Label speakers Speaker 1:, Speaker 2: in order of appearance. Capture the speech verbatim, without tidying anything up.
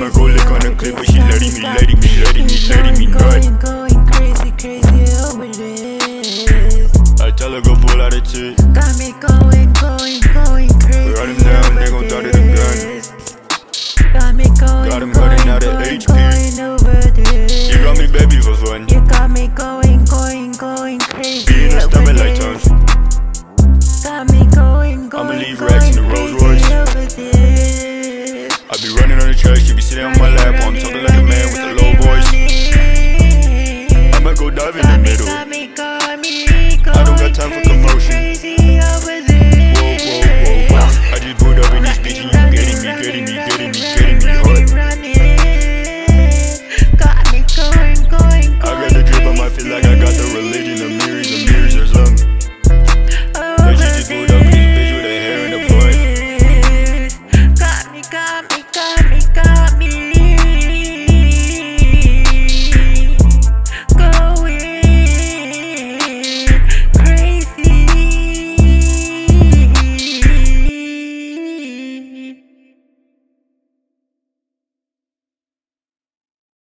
Speaker 1: I'ma go lick on the clip, but she letting me, letting me, letting me, letting me nut.
Speaker 2: Going crazy, crazy over this.
Speaker 1: I tell her go pull out a chick.
Speaker 2: Got me going, going, going crazy.
Speaker 1: Run him down, they gon' throw it a gun.
Speaker 2: Got me going,
Speaker 1: Got him
Speaker 2: going,
Speaker 1: running out of
Speaker 2: going,
Speaker 1: H P.
Speaker 2: going over this.
Speaker 1: You got me baby for fun.
Speaker 2: You got me going, going, going crazy.
Speaker 1: Be in the
Speaker 2: over
Speaker 1: stomach like
Speaker 2: this.
Speaker 1: tongues.
Speaker 2: Got me going, going,
Speaker 1: I'ma leave racks in the Rolls
Speaker 2: crazy
Speaker 1: Royce.
Speaker 2: over this.
Speaker 1: I be running on the track, she be sitting on my lap while I'm talking like a man with a low voice. I'ma go dive in the middle.
Speaker 2: Got me going.